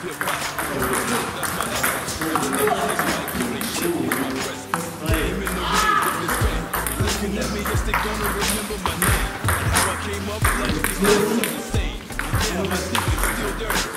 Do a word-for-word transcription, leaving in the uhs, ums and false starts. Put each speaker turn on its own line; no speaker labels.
Looking at me, yes, they gonna remember my name. How I came up, life is not the same. Yeah, my thinking still dirty.